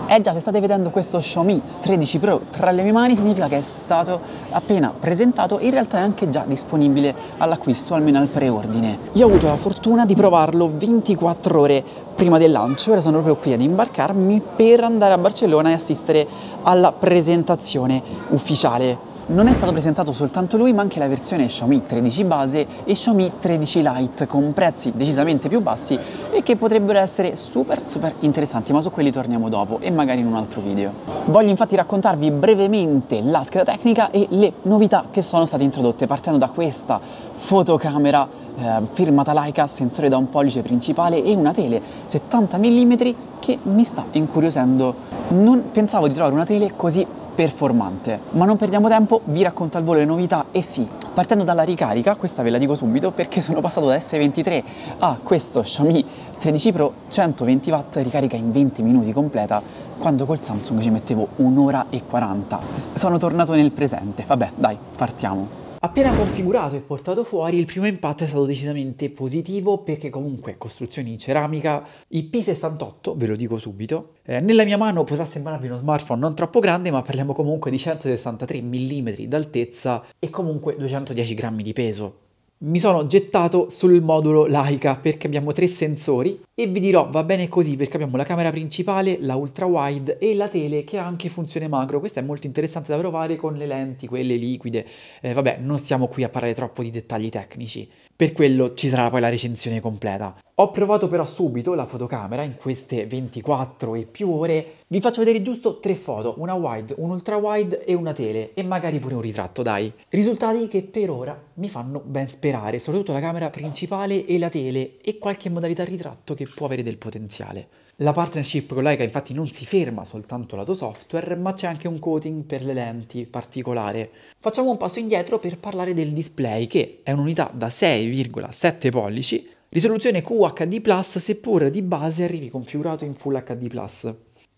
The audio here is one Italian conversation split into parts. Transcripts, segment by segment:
Già, se state vedendo questo Xiaomi 13 Pro tra le mie mani significa che è stato appena presentato e in realtà è anche già disponibile all'acquisto, almeno al preordine. Io ho avuto la fortuna di provarlo 24 ore prima del lancio, ora sono proprio qui ad imbarcarmi per andare a Barcellona e assistere alla presentazione ufficiale. Non è stato presentato soltanto lui, ma anche la versione Xiaomi 13 base e Xiaomi 13 Lite con prezzi decisamente più bassi e che potrebbero essere super interessanti, ma su quelli torniamo dopo e magari in un altro video. Voglio infatti raccontarvi brevemente la scheda tecnica e le novità che sono state introdotte, partendo da questa fotocamera firmata Leica, sensore da 1 pollice principale e una tele 70 mm che mi sta incuriosendo. Non pensavo di trovare una tele così performante, ma non perdiamo tempo, vi racconto al volo le novità. E sì, partendo dalla ricarica, questa ve la dico subito perché sono passato da S23 a questo Xiaomi 13 Pro, 120 watt, ricarica in 20 minuti completa, quando col Samsung ci mettevo 1 ora e 40. Sono tornato nel presente. Vabbè, dai, partiamo. Appena configurato e portato fuori, il primo impatto è stato decisamente positivo perché comunque costruzioni in ceramica, IP68, ve lo dico subito. Nella mia mano potrà sembrarvi uno smartphone non troppo grande, ma parliamo comunque di 163 mm d'altezza e comunque 210 grammi di peso. Mi sono gettato sul modulo Leica perché abbiamo 3 sensori e vi dirò va bene così perché abbiamo la camera principale, la ultra wide e la tele che ha anche funzione macro. Questo è molto interessante da provare con le lenti, quelle liquide. Vabbè, non stiamo qui a parlare troppo di dettagli tecnici, per quello ci sarà poi la recensione completa. Ho provato però subito la fotocamera in queste 24 e più ore. Vi faccio vedere giusto 3 foto, una wide, un ultra wide e una tele e magari pure un ritratto, dai. Risultati che per ora mi fanno ben sperare, soprattutto la camera principale e la tele e qualche modalità ritratto che può avere del potenziale. La partnership con Leica infatti non si ferma soltanto lato software, ma c'è anche un coating per le lenti particolare. Facciamo un passo indietro per parlare del display, che è un'unità da 6,7 pollici, risoluzione QHD+, seppur di base arrivi configurato in Full HD+.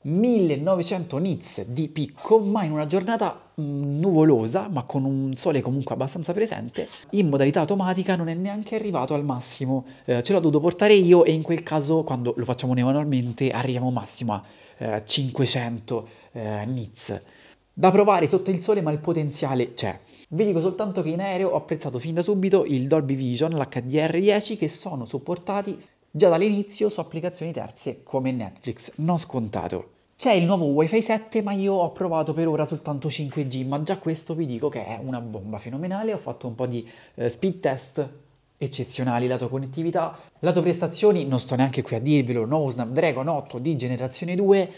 1900 nits di picco, ma in una giornata nuvolosa, ma con un sole comunque abbastanza presente, in modalità automatica non è neanche arrivato al massimo. Ce l'ho dovuto portare io e in quel caso, quando lo facciamo manualmente, arriviamo massimo a 500 nits. Da provare sotto il sole, ma il potenziale c'è. Vi dico soltanto che in aereo ho apprezzato fin da subito il Dolby Vision, l'HDR10, che sono supportati già dall'inizio su applicazioni terze come Netflix, non scontato. C'è il nuovo Wi-Fi 7, ma io ho provato per ora soltanto 5G, ma già questo vi dico che è una bomba fenomenale. Ho fatto un po' di speed test eccezionali lato connettività, lato prestazioni non sto neanche qui a dirvelo, nuovo Snapdragon 8 di generazione 2,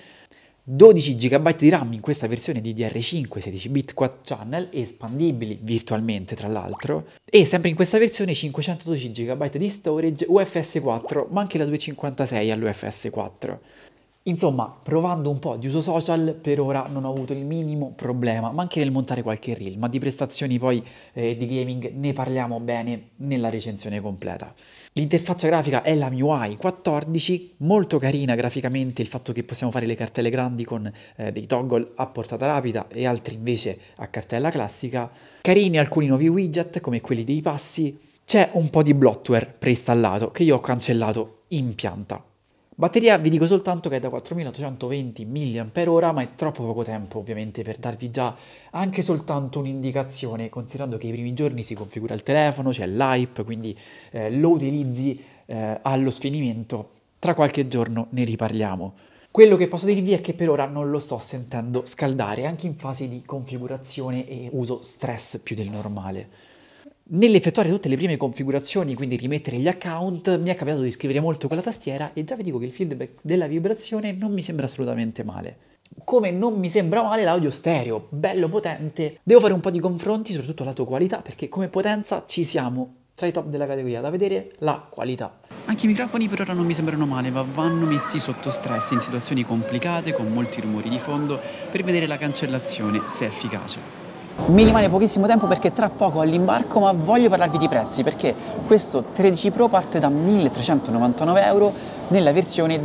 12 GB di RAM in questa versione DDR5 16 bit quad channel, espandibili virtualmente tra l'altro, e sempre in questa versione 512 GB di storage UFS 4, ma anche la 256 all'UFS 4. Insomma, provando un po' di uso social, per ora non ho avuto il minimo problema, ma anche nel montare qualche reel, ma di prestazioni poi di gaming ne parliamo bene nella recensione completa. L'interfaccia grafica è la MIUI 14, molto carina graficamente il fatto che possiamo fare le cartelle grandi con dei toggle a portata rapida e altri invece a cartella classica. Carini alcuni nuovi widget come quelli dei passi, c'è un po' di bloatware preinstallato che io ho cancellato in pianta. Batteria vi dico soltanto che è da 4820 mAh, ma è troppo poco tempo ovviamente per darvi già anche soltanto un'indicazione, considerando che i primi giorni si configura il telefono, c'è l'hype, quindi lo utilizzi allo sfinimento, tra qualche giorno ne riparliamo. Quello che posso dirvi è che per ora non lo sto sentendo scaldare, anche in fase di configurazione e uso stress più del normale. Nell'effettuare tutte le prime configurazioni, quindi rimettere gli account, mi è capitato di scrivere molto con la tastiera e già vi dico che il feedback della vibrazione non mi sembra assolutamente male. Come non mi sembra male l'audio stereo, bello potente. Devo fare un po' di confronti, soprattutto lato qualità, perché come potenza ci siamo tra i top della categoria, da vedere la qualità. Anche i microfoni per ora non mi sembrano male, ma vanno messi sotto stress in situazioni complicate, con molti rumori di fondo, per vedere la cancellazione se è efficace. Mi rimane pochissimo tempo perché tra poco all'imbarco, ma voglio parlarvi di prezzi perché questo 13 Pro parte da 1399 euro nella versione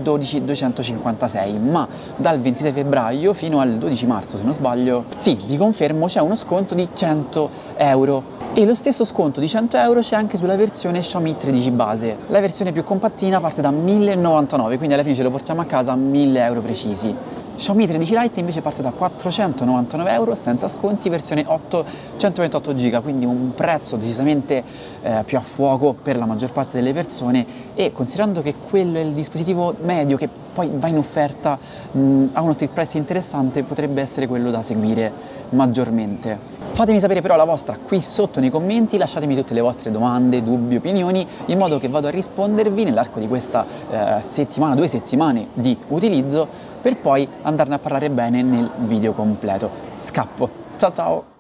12256, ma dal 26 febbraio fino al 12 marzo se non sbaglio, sì, vi confermo, c'è uno sconto di 100 euro. E lo stesso sconto di 100 euro c'è anche sulla versione Xiaomi 13 base. La versione più compattina parte da 1099, quindi alla fine ce lo portiamo a casa a 1000 euro precisi. Xiaomi 13 Lite invece parte da 499 euro senza sconti, versione 8 128 GB, quindi un prezzo decisamente più a fuoco per la maggior parte delle persone, e considerando che quello è il dispositivo medio che poi va in offerta a uno street price interessante, potrebbe essere quello da seguire maggiormente. Fatemi sapere però la vostra qui sotto nei commenti, lasciatemi tutte le vostre domande, dubbi, opinioni, in modo che vado a rispondervi nell'arco di questa settimana, 2 settimane di utilizzo, per poi andarne a parlare bene nel video completo. Scappo, ciao ciao!